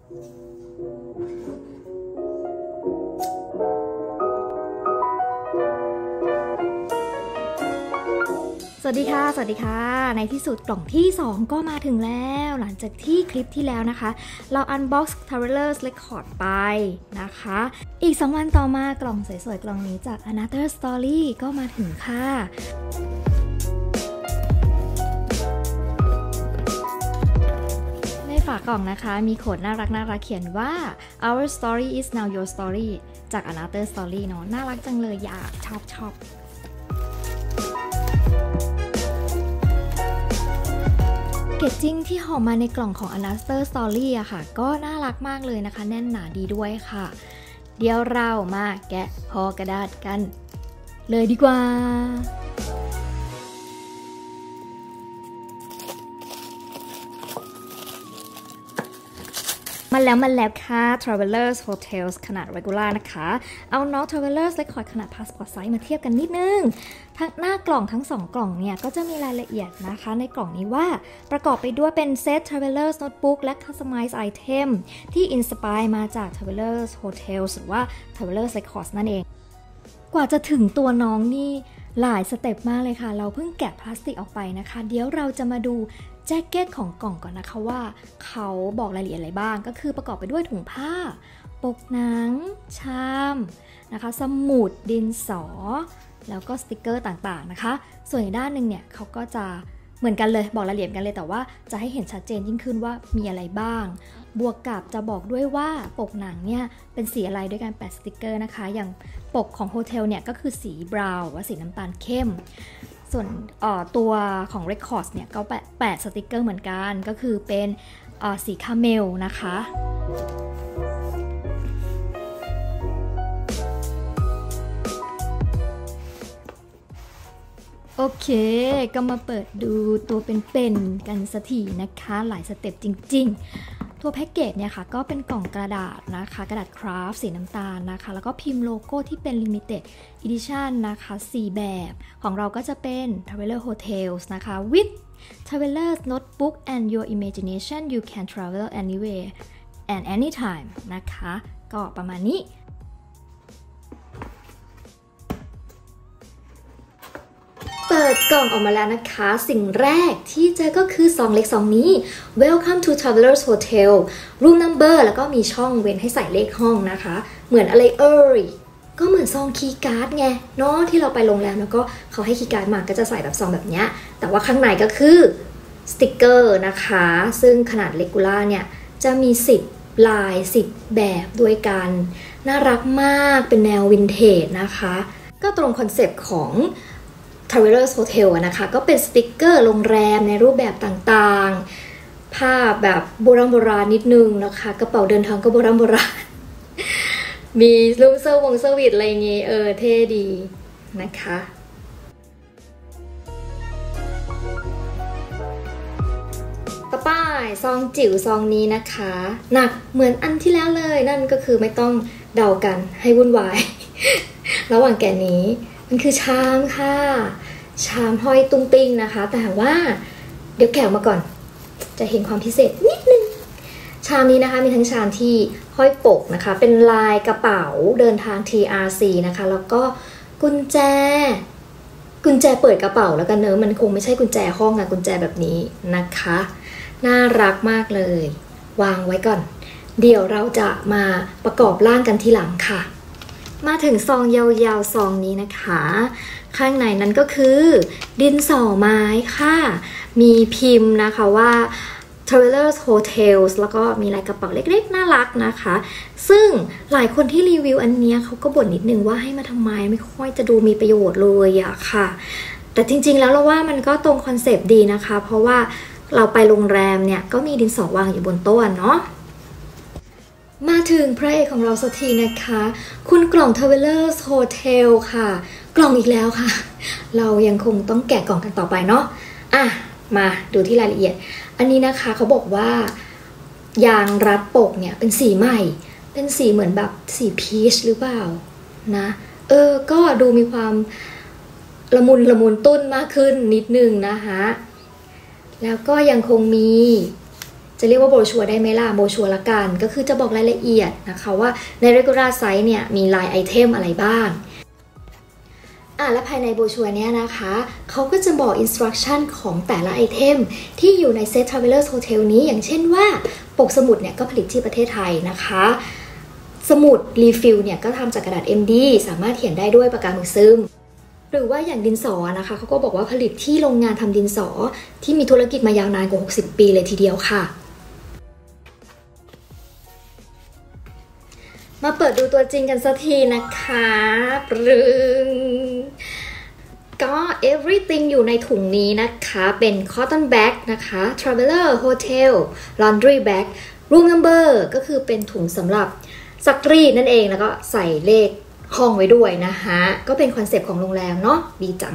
สวัสดีค่ะสวัสดีค่ะในที่สุดกล่องที่2ก็มาถึงแล้วหลังจากที่คลิปที่แล้วนะคะเรา unbox Traveler's Record ไปนะคะอีก2วันต่อมากล่องสวยๆกล่องนี้จาก Another Story ก็มาถึงค่ะในฝากล่องนะคะมีโค้ดน่ารักเขียนว่า Our story is now your story จาก Another Story เนาะน่ารักจังเลยอยากชอบแพคเกจจิ้งที่ห่อมาในกล่องของ Another Story อะค่ะก็น่ารักมากเลยนะคะแน่นหนาดีด้วยค่ะเดี๋ยวเรามาแกะห่อกระดาษกันเลยดีกว่ามาแล้วค่ะ Travelers Hotels ขนาด regular นะคะเอาน้อง Travelers Record ขนาด Passport Size มาเทียบกันนิดนึงทั้งหน้ากล่องทั้ง2กล่องเนี่ยก็จะมีรายละเอียดนะคะในกล่องนี้ว่าประกอบไปด้วยเป็นเซต Travelers Notebook และ Customized Item ที่ Inspire มาจาก Travelers Hotels หรือว่า Travelers Records นั่นเองกว่าจะถึงตัวน้องนี่หลายสเต็ปมากเลยค่ะเราเพิ่งแกะพลาสติกออกไปนะคะเดี๋ยวเราจะมาดูแจ็คเก็ตของกล่องก่อนนะคะว่าเขาบอกรายละเอียดอะไรบ้างก็คือประกอบไปด้วยถุงผ้าปกหนังชามนะคะสมุดดินสอแล้วก็สติกเกอร์ต่างๆนะคะส่วนอีกด้านหนึ่งเนี่ยเขาก็จะเหมือนกันเลยบอกรายละเอียดกันเลยแต่ว่าจะให้เห็นชัดเจนยิ่งขึ้นว่ามีอะไรบ้างบวกกับจะบอกด้วยว่าปกหนังเนี่ยเป็นสีอะไรด้วยการแปะสติกเกอร์นะคะอย่างปกของโฮเทลเนี่ยก็คือสีบราวน์ว่าสีน้ำตาลเข้มส่วนตัวของ Records เนี่ยก็แปะสติกเกอร์เหมือนกันก็คือเป็นสีคาเมลนะคะโอเคก็มาเปิดดูตัวเป็นๆกันสักทีนะคะหลายสเต็ปจริงๆตัวแพ็กเกจเนี่ยค่ะก็เป็นกล่องกระดาษนะคะกระดาษคราฟต์สีน้ำตาลนะคะแล้วก็พิมพ์โลโก้ที่เป็น Limited Edition นะคะ4แบบของเราก็จะเป็น Traveler Hotels นะคะ with Traveler's Notebook and your imagination you can travel anywhere and anytime นะคะก็ประมาณนี้เปิดกล่องออกมาแล้วนะคะสิ่งแรกที่เจอก็คือซองเล็กซองนี้ Welcome to Travelers Hotel Room Number แล้วก็มีช่องเว้นให้ใส่เลขห้องนะคะเหมือนอะไรก็เหมือนซองคีย์การ์ดไงเนาะที่เราไปโรงแรมแล้วก็เขาให้คีย์การ์ดมาก็จะใส่แบบซองแบบนี้แต่ว่าข้างในก็คือสติกเกอร์นะคะซึ่งขนาดเลกูล่าเนี่ยจะมี10ลาย10แบบด้วยกันน่ารักมากเป็นแนววินเทจนะคะก็ตรงคอนเซปต์ของ Travelers Hotel นะคะก็เป็นสติกเกอร์โรงแรมในรูปแบบต่างๆภาพแบบโบราณนิดนึงนะคะกระเป๋าเดินทางก็โบราณมีรูปเซอร์วิสอะไรเงี้ยเท่ดีนะคะต่อไปซองจิ๋วซองนี้นะคะหนักเหมือนอันที่แล้วเลยนั่นก็คือไม่ต้องเดากันให้วุ่นวาย ระหว่างแกะนี้มันคือชามค่ะชามห้อยตุ้งติ้งนะคะแต่ว่าเดี๋ยวแกะมาก่อนจะเห็นความพิเศษนิดนึงชามนี้นะคะมีทั้งชามที่ห้อยปกนะคะเป็นลายกระเป๋าเดินทาง TRC นะคะแล้วก็กุญแจเปิดกระเป๋าแล้วกันเนอะมันคงไม่ใช่กุญแจห้องอะกุญแจแบบนี้นะคะน่ารักมากเลยวางไว้ก่อนเดี๋ยวเราจะมาประกอบร่างกันทีหลังค่ะมาถึงซองยาวๆซองนี้นะคะข้างในนั้นก็คือดินสอไม้ค่ะมีพิมพ์นะคะว่า Travelers Hotels แล้วก็มีลายกระเป๋าเล็กๆน่ารักนะคะซึ่งหลายคนที่รีวิวอันนี้เขาก็บ่นนิดนึงว่าให้มาทำไมไม่ค่อยจะดูมีประโยชน์เลยอะค่ะแต่จริงๆแล้วเราว่ามันก็ตรงคอนเซปต์ดีนะคะเพราะว่าเราไปโรงแรมเนี่ยก็มีดินสอวางอยู่บนโต๊ะเนาะมาถึงพระเอกของเราสักทีนะคะคุณกล่อง Travelers Hotel ค่ะกล่องอีกแล้วค่ะเรายังคงต้องแกะกล่องกันต่อไปเนาะมาดูที่รายละเอียดอันนี้นะคะเขาบอกว่ายางรัดปกเนี่ยเป็นสีใหม่เป็นสีเหมือนแบบสีพีชหรือเปล่านะก็ดูมีความละมุนตุ้นมากขึ้นนิดนึงนะคะแล้วก็ยังคงมีจะเรียกว่าโบรชัวร์ได้ไหมล่ะโบรชัวร์ละกันก็คือจะบอกรายละเอียดนะคะว่าใน regular size เนี่ยมีลายไอเทมอะไรบ้างและภายในโบรชัวร์เนี่ยนะคะเขาก็จะบอก instruction ของแต่ละไอเทมที่อยู่ใน Set Travelers Hotel นี้อย่างเช่นว่าปกสมุดเนี่ยก็ผลิตที่ประเทศไทยนะคะสมุดรีฟิลเนี่ยก็ทำจากกระดาษ MD สามารถเขียนได้ด้วยปากกาหมึกซึมหรือว่าอย่างดินสอนะคะเขาก็บอกว่าผลิตที่โรงงานทำดินสอที่มีธุรกิจมายาวนานกว่า60 ปีเลยทีเดียวค่ะมาเปิดดูตัวจริงกันสักทีนะคะปรึงก็ everything อยู่ในถุงนี้นะคะเป็น cotton bag นะคะ traveler hotel laundry bag room number ก็คือเป็นถุงสำหรับซักรีดนั่นเองแล้วก็ใส่เลขห้องไว้ด้วยนะคะก็เป็นคอนเซปต์ของโรงแรมเนาะดีจัง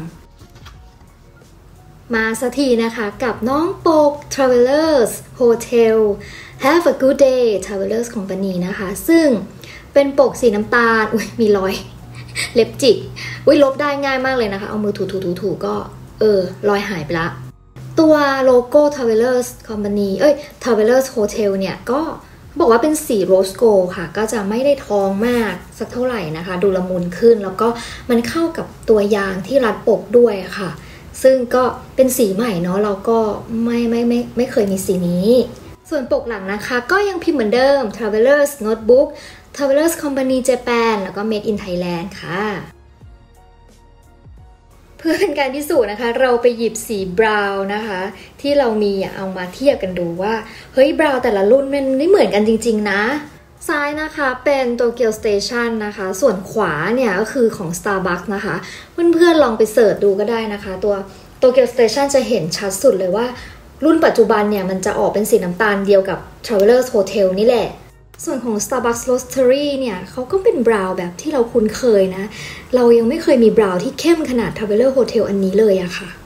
มาสักทีนะคะกับน้องปก travelers hotel have a good day travelers company นะคะซึ่งเป็นปกสีน้ำตาลมีรอยเล็บจิกลบได้ง่ายมากเลยนะคะเอามือถูก็รอยหายไปละตัวโลโก้ Travelers Company Travelers Hotel เนี่ยก็บอกว่าเป็นสีโรสโกค่ะก็จะไม่ได้ทองมากสักเท่าไหร่นะคะดูละมุนขึ้นแล้วก็มันเข้ากับตัวยางที่รัดปกด้วยค่ะซึ่งก็เป็นสีใหม่เนาะเราก็ไม่เคยมีสีนี้ส่วนปกหลังนะคะก็ยังพิมพ์เหมือนเดิม Travelers Notebook Travelers Company Japan แล้วก็ Made in Thailand ค่ะเพื่อเป็นการพิสูจน์นะคะเราไปหยิบสีบราวน์นะคะที่เรามีเอามาเทียบกันดูว่าเฮ้ยบราวน์แต่ละรุ่นมันไม่เหมือนกันจริงๆนะซ้ายนะคะเป็น Tokyo Station นะคะส่วนขวาเนี่ยก็คือของ Starbucks นะคะเพื่อนๆลองไปเสิร์ชดูก็ได้นะคะตัว Tokyo Station จะเห็นชัดสุดเลยว่ารุ่นปัจจุบันเนี่ยมันจะออกเป็นสีน้ำตาลเดียวกับ Travelers Hotel นี่แหละส่วนของ Starbucks Roastery เนี่ยเขาก็เป็นบราวน์แบบที่เราคุ้นเคยนะเรายังไม่เคยมีบราวน์ที่เข้มขนาด Traveler Hotel อันนี้เลยอะค่ะ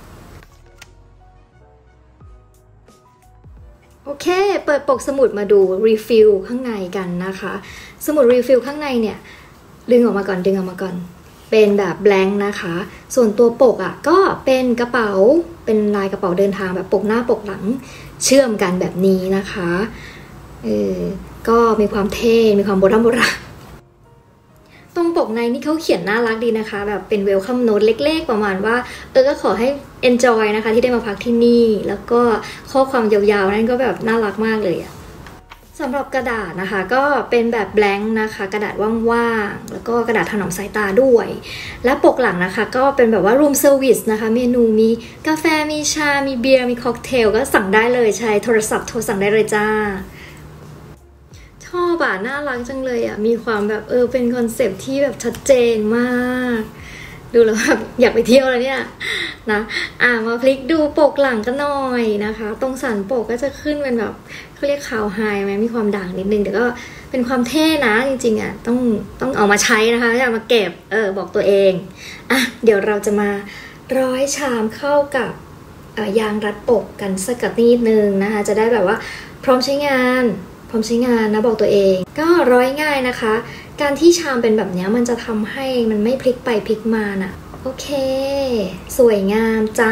โอเคเปิดปกสมุดมาดูรีฟิลข้างในกันนะคะสมุดรีฟิลข้างในเนี่ยดึงออกมาก่อนเป็นแบบแบงค์นะคะส่วนตัวปกก็เป็นกระเป๋าเป็นลายกระเป๋าเดินทางแบบปกหน้าปกหลังเชื่อมกันแบบนี้นะคะก็มีความเท่มีความโบราณตรงปกในนี่เขาเขียนน่ารักดีนะคะแบบเป็นเวลคัมโน้ตเล็กๆประมาณว่าก็ขอให้ enjoy นะคะที่ได้มาพักที่นี่แล้วก็ข้อความยาวๆนั่นก็แบบน่ารักมากเลยสำหรับกระดาษนะคะก็เป็นแบบแบงค์นะคะกระดาษว่างๆแล้วก็กระดาษถนอมสายตาด้วยและปกหลังนะคะก็เป็นแบบว่า room service นะคะเมนูมีกาแฟมีชามีเบียร์มีค็อกเทลก็สั่งได้เลยใช้โทรศัพท์โทรสั่งได้เลยจ้าชอบน่ารักจังเลยมีความแบบเป็นคอนเซปต์ที่แบบชัดเจนมากดูแล้วแบบอยากไปเที่ยวแล้วเนี่ยนะมาพลิกดูปกหลังกันหน่อยนะคะตรงสันปกก็จะขึ้นเป็นแบบเขาเรียกขาวไฮไหมมีความด่างนิดนึงแต่ก็เป็นความเท่นะจริงๆต้องเอามาใช้นะคะไม่เอามาเก็บบอกตัวเองเดี๋ยวเราจะมาร้อยชามเข้ากับยางรัดปกกันสักนิดนึงนะคะจะได้แบบว่าพร้อมใช้งานนะบอกตัวเองก็ร้อยง่ายนะคะการที่ชามเป็นแบบนี้มันจะทำให้มันไม่พลิกไปพลิกมาน่ะโอเคสวยงามจ้า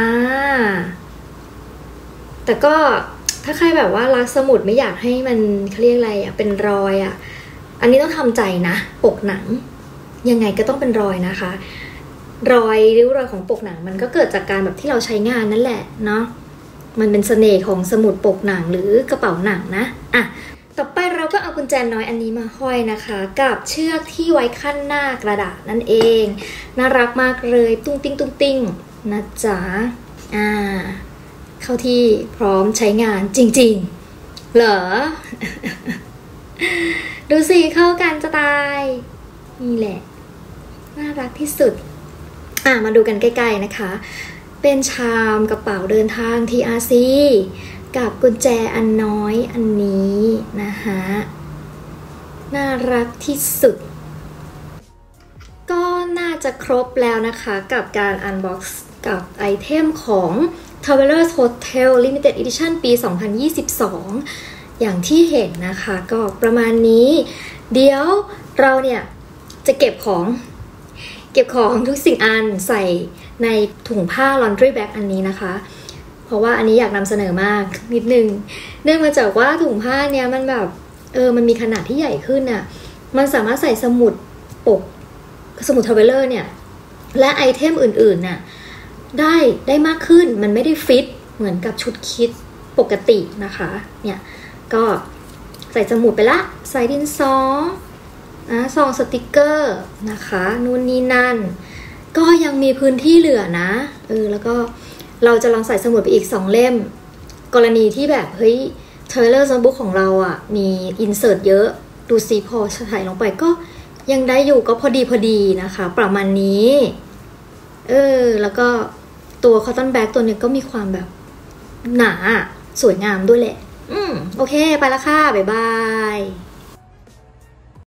แต่ก็ถ้าใครแบบว่ารักสมุดไม่อยากให้มันเขาเรียกอะไรเป็นรอยอันนี้ต้องทำใจนะปกหนังยังไงก็ต้องเป็นรอยนะคะรอยริ้วรอยของปกหนังมันก็เกิดจากการแบบที่เราใช้งานนั่นแหละเนาะมันเป็นเสน่ห์ของสมุดปกหนังหรือกระเป๋าหนังนะต่อไปเราก็เอากุญแจน้อยอันนี้มาห้อยนะคะกับเชือกที่ไว้ขั้นหน้ากระดาษนั่นเองน่ารักมากเลยตุ้งติ้งนะจ๊ะเข้าที่พร้อมใช้งานจริงๆเหรอ ดูสิเข้ากันจะตายนี่แหละน่ารักที่สุดมาดูกันใกล้ๆนะคะเป็นชามกระเป๋าเดินทาง TRCกับกุญแจอันน้อยอันนี้นะคะน่ารักที่สุดก็น่าจะครบแล้วนะคะกับการอันบ็อกซ์กับไอเทมของ Travelers Hotel Limited Edition ปี 2022 อย่างที่เห็นนะคะก็ประมาณนี้เดี๋ยวเราเนี่ยจะเก็บของทุกสิ่งอันใส่ในถุงผ้า laundry bag อันนี้นะคะเพราะว่าอันนี้อยากนำเสนอมากนิดนึงเนื่องมาจากว่าถุงผ้าเนี้ยมันแบบมันมีขนาดที่ใหญ่ขึ้นน่ะมันสามารถใส่สมุดปกสมุดทราเวลเลอร์เนี่ยและไอเทมอื่นๆน่ะได้มากขึ้นมันไม่ได้ฟิตเหมือนกับชุดคิดปกตินะคะเนี่ยก็ใส่สมุดไปละใส่ดินสอซองสติกเกอร์นะคะนู่นนี่นั่นก็ยังมีพื้นที่เหลือนะแล้วก็เราจะลองใส่สมุดไปอีก2เล่มกรณีที่แบบเฮ้ยเทรลเลอร์โน้ตบุ๊กของเราอ่ะมีอินเสิร์ตเยอะดูซิพอใส่ลงไปก็ยังได้อยู่ก็พอดีนะคะประมาณนี้แล้วก็ตัวคอตตอนแบ็กตัวนี้ก็มีความแบบหนาสวยงามด้วยแหละโอเคไปละค่ะบ๊ายบาย